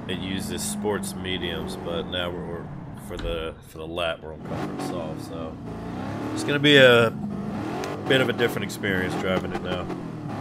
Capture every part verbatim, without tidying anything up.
it uses sports mediums, but now we're, we're for the for the lap we're on comfort soft, so it's gonna be a bit of a different experience driving it now.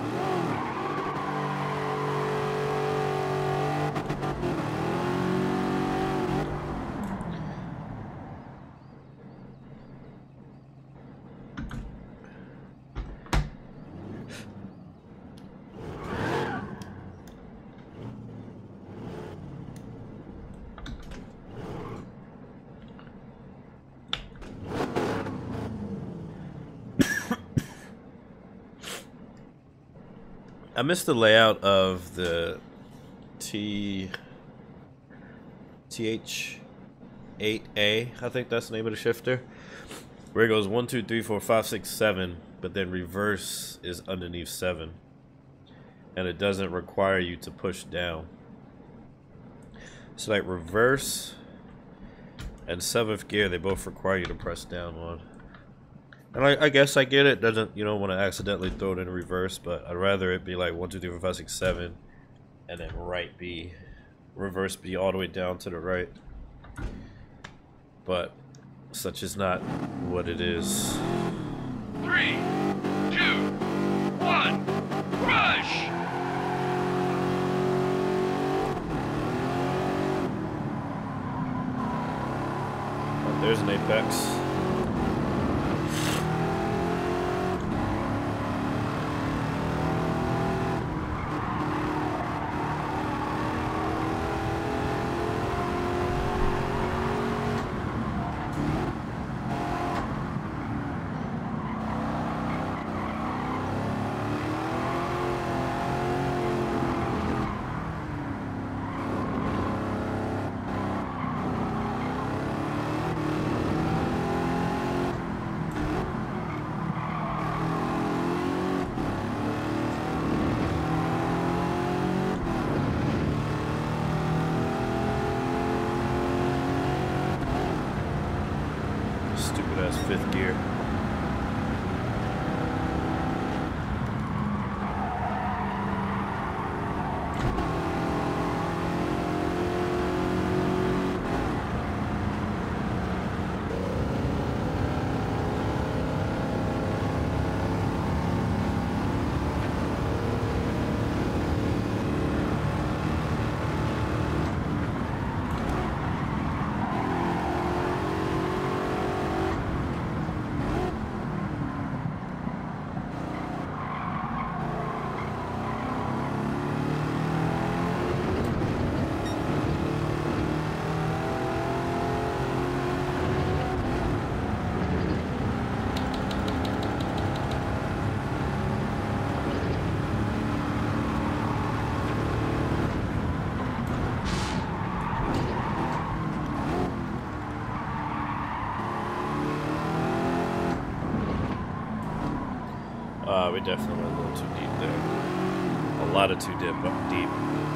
I missed the layout of the T T H eight A, I think that's the name of the shifter, where it goes one, two, three, four, five, six, seven, but then reverse is underneath seven, and it doesn't require you to push down. So like reverse and seventh gear, they both require you to press down on. And I, I guess I get it. Doesn't, you don't want to accidentally throw it in reverse, but I'd rather it be like one, two, three, four, five, six, seven, and then right be reverse be all the way down to the right. But such is not what it is. Three, two, one, rush! Oh, there's an apex. Fifth gear. Uh, we definitely went a little too deep there. A lot of too deep. deep.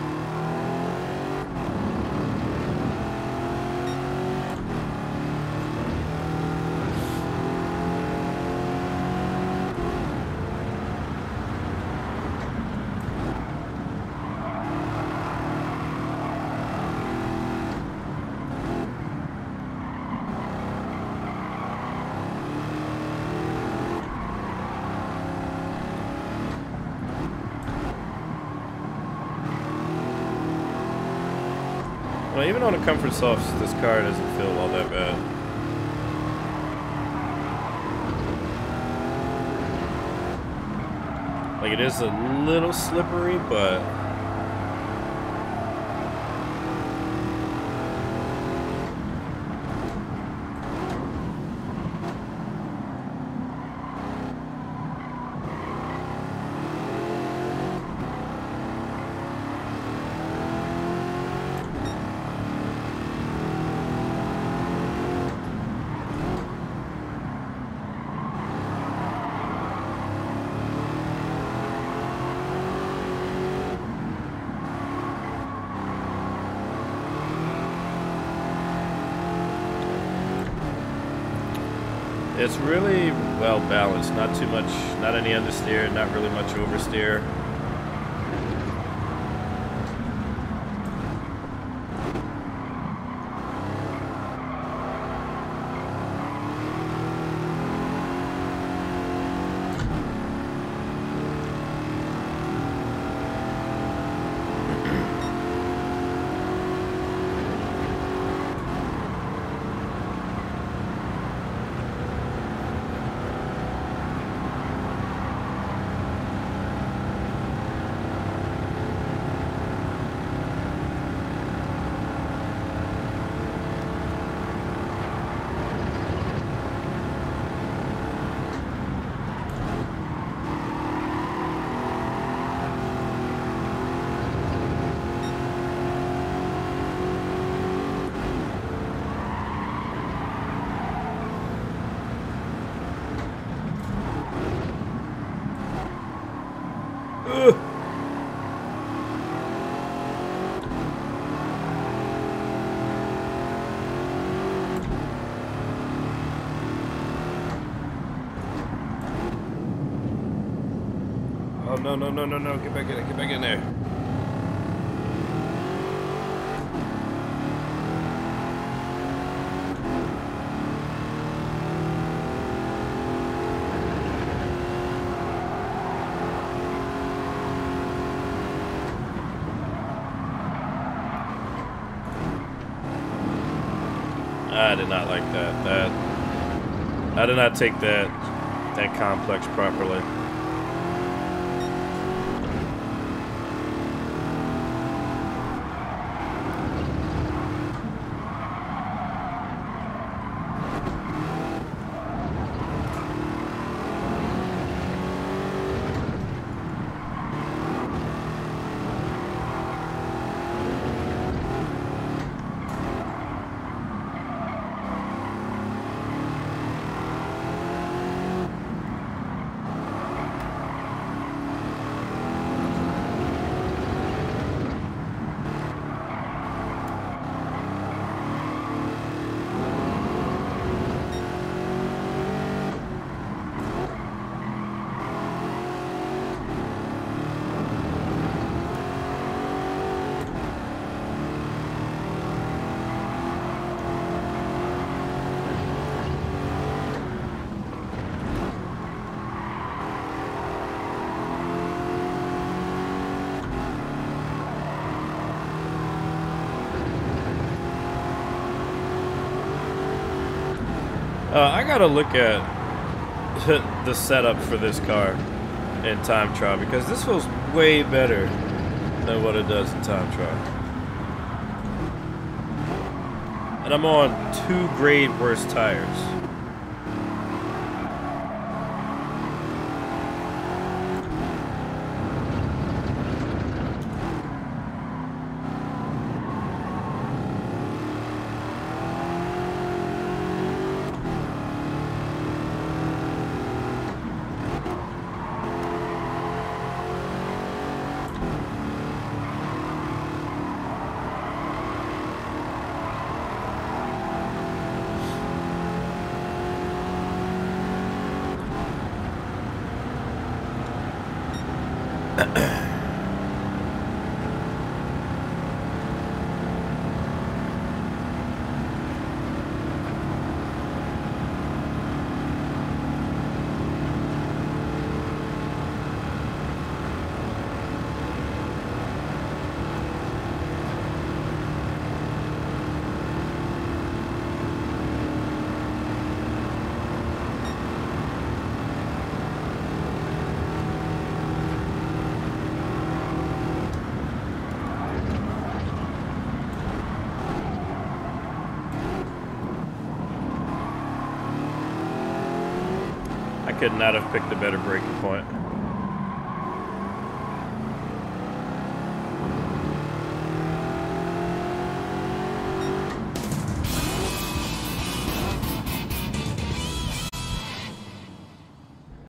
Well, even on a comfort softs, this car doesn't feel all that bad. Like, it is a little slippery, but it's really well balanced. Not too much, not any understeer, not really much oversteer. no, no, no, no, no. Get back in there. Get back in there. I did not like that. That I did not take that that complex properly. Uh, I gotta look at the setup for this car in time trial because this feels way better than what it does in time trial. And I'm on two grade worse tires. I could not have picked a better braking point.